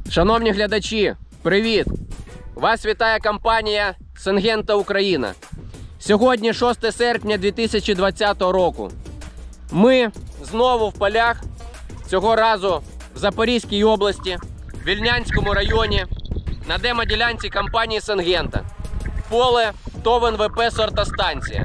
Шановні глядачі, привіт! Вас вітає компанія Syngenta Україна. Сьогодні 6 серпня 2020 року. Ми знову в полях, цього разу в Запорізькій області, в Вільнянському районі, на демоділянці компанії Syngenta. Поле ТОВ НВП «Сортостанція».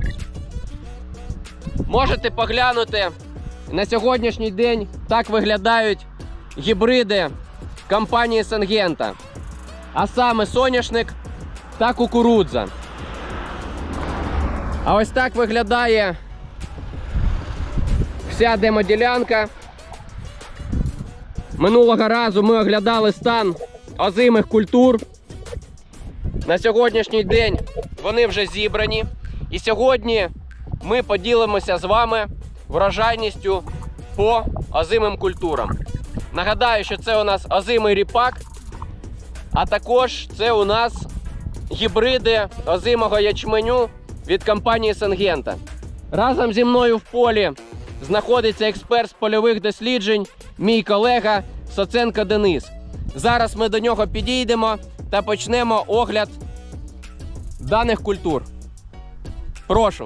Можете поглянути, на сьогоднішній день так виглядають гібриди компанії Syngenta, а саме соняшник та кукурудза. А ось так виглядає вся демоділянка. Минулого разу ми оглядали стан озимих культур. На сьогоднішній день вони вже зібрані. І сьогодні ми поділимося з вами врожайністю по озимим культурам. Нагадаю, що це у нас озимий ріпак, а також це у нас гібриди озимого ячменю від компанії Syngenta. Разом зі мною в полі знаходиться експерт з польових досліджень, мій колега Соценко Денис. Зараз ми до нього підійдемо та почнемо огляд даних культур. Прошу.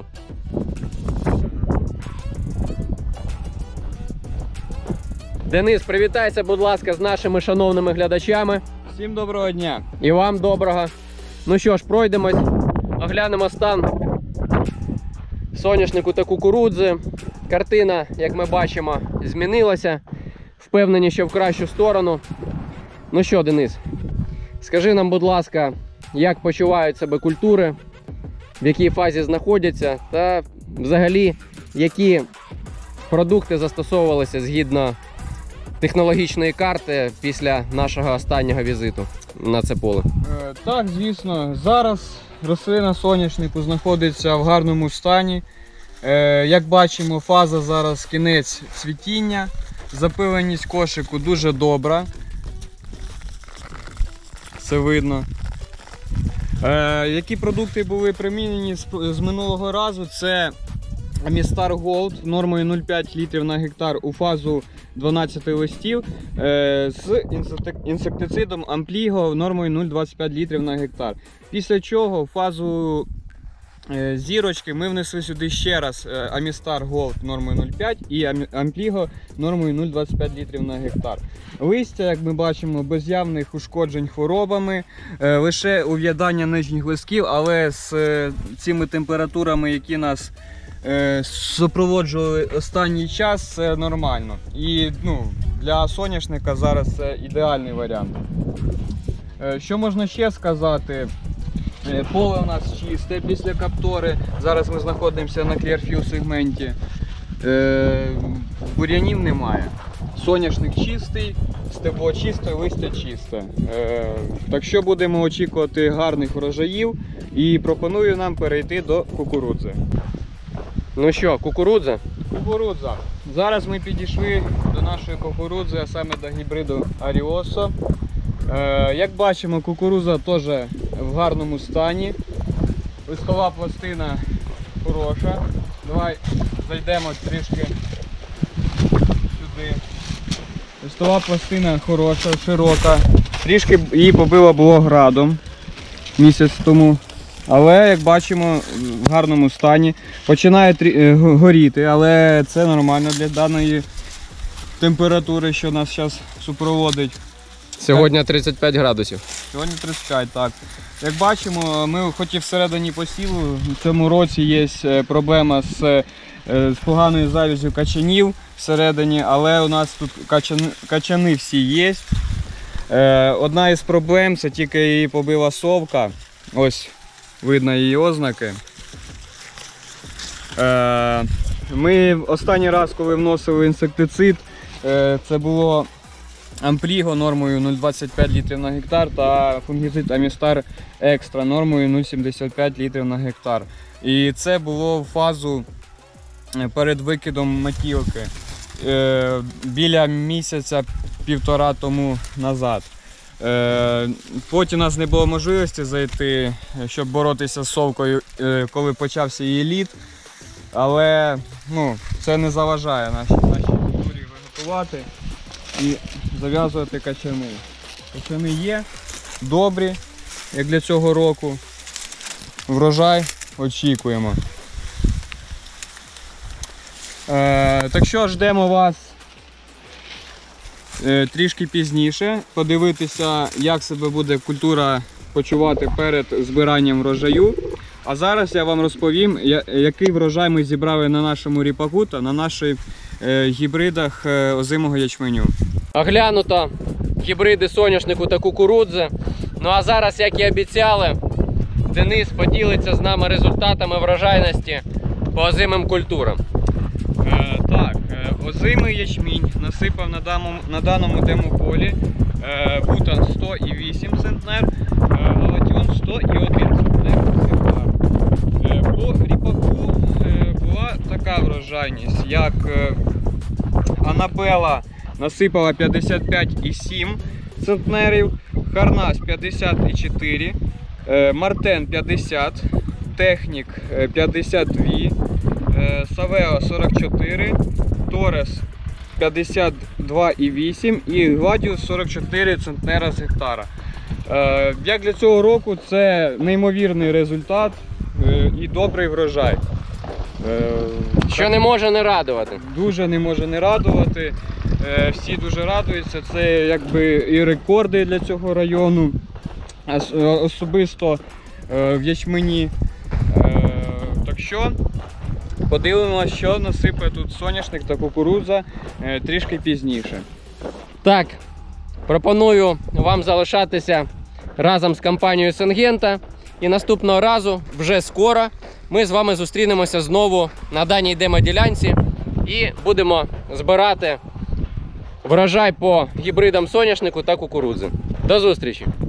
Денис, привітайся, будь ласка, з нашими шановними глядачами. Всім доброго дня. І вам доброго. Ну що ж, пройдемось, оглянемо стан соняшнику та кукурудзи. Картина, як ми бачимо, змінилася. Впевнені, що в кращу сторону. Ну що, Денис, скажи нам, будь ласка, як почувають себе культури, в якій фазі знаходяться та взагалі, які продукти застосовувалися згідно технологічної карти після нашого останнього візиту на це поле? Так, звісно, зараз рослина соняшнику знаходиться в гарному стані. Як бачимо, фаза зараз кінець цвітіння, запиленість кошику дуже добра. Це видно. Які продукти були примінені з минулого разу? Це Amistar Gold нормою 0,5 літрів на гектар у фазу 12 листів з інсектицидом Ampligo нормою 0,25 літрів на гектар. Після чого в фазу зірочки ми внесли сюди ще раз Amistar Gold нормою 0,5 і Ampligo нормою 0,25 літрів на гектар. Листя, як ми бачимо, без явних ушкоджень хворобами, лише ув'ядання нижніх листків, але з цими температурами, які нас супроводжували останній час, це нормально. І для соняшника зараз це ідеальний варіант. Що можна ще сказати? Поле у нас чисте після каптори. Зараз ми знаходимося на Clearfield сегменті. Бур'янів немає. Соняшник чистий, стебло чисте, листя чисте. Так що будемо очікувати гарних врожаїв і пропоную нам перейти до кукурудзи. Ну що, кукурудза? Кукурудза. Зараз ми підійшли до нашої кукурудзи, а саме до гібриду Arioso. Як бачимо, кукурудза теж в гарному стані. Листова пластина хороша. Давай зайдемо трішки сюди. Листова пластина хороша, широка. Трішки її побило було градом місяць тому. Але, як бачимо, в гарному стані. Починає горіти, але це нормально для даної температури, що нас зараз супроводить. Сьогодні 35 градусів. Сьогодні 35, так. Як бачимо, ми хоч і всередині посіву, в цьому році є проблема з поганою зав'язю качанів всередині, але у нас тут качани всі є. Одна із проблем – це тільки її побила совка. Ось. Видно її ознаки. Ми останній раз, коли вносили інсектицид, це було Ampligo нормою 0,25 літрів на гектар та фунгіцид Amistar Extra нормою 0,75 літрів на гектар. І це було в фазу перед викидом матілки біля місяця-півтора тому назад. Потім у нас не було можливості зайти, щоб боротися з совкою, коли почався її лід. Але це не заважає нашій культурі виготувати і зав'язувати качани. Восени є, добрі, як для цього року. Врожай очікуємо. Так що ждемо вас трішки пізніше, подивитися, як себе буде культура почувати перед збиранням врожаю. А зараз я вам розповім, який врожай ми зібрали на нашому ріпаку та на наших гібридах озимого ячменю. Оглянуто гібриди соняшнику та кукурудзи. Ну а зараз, як і обіцяли, Денис поділиться з нами результатами врожайності по озимим культурам. Озимий ячмінь насипав на даному демополі бутан 100,8 центнер, галатіон 100,1 центнер. По ріпаку була така врожайність, як Анабела насипала 55,7 центнерів, Харнас 50,4, Мартен 50, Технік 52, Савео 44, Торес 52,8 і Гладіус 44 центнера з гектара. Як для цього року це неймовірний результат і добрий врожай. Що не може не радувати. Дуже не може не радувати. Всі дуже радуються. Це якби і рекорди для цього району, особисто в ячмені. Так що подивимося, що насипає тут соняшник та кукурудза трішки пізніше. Так, пропоную вам залишатися разом з компанією Syngenta. І наступного разу, вже скоро, ми з вами зустрінемося знову на даній демоділянці і будемо збирати врожай по гібридам соняшнику та кукурудзи. До зустрічі!